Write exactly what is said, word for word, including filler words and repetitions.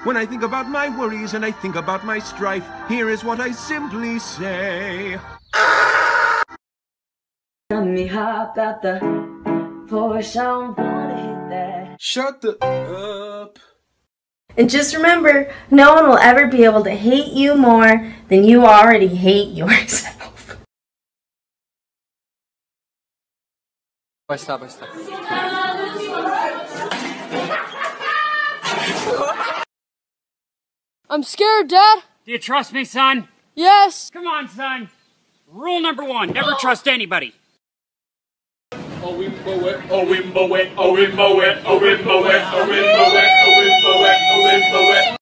When I think about my worries and I think about my strife, here is what I simply say. Let me hop out the Porsche, I don't wanna hit that. Shut the up. And just remember, no one will ever be able to hate you more than you already hate yourself. Başla başla. I'm scared, Dad. Do you trust me, son? Yes. Come on, son. Rule number one, never trust anybody. Oh, we mow it, oh, we mow it, oh, we mow it, oh, we mow it, oh, we mow it, oh, we mow it, oh, we mow it.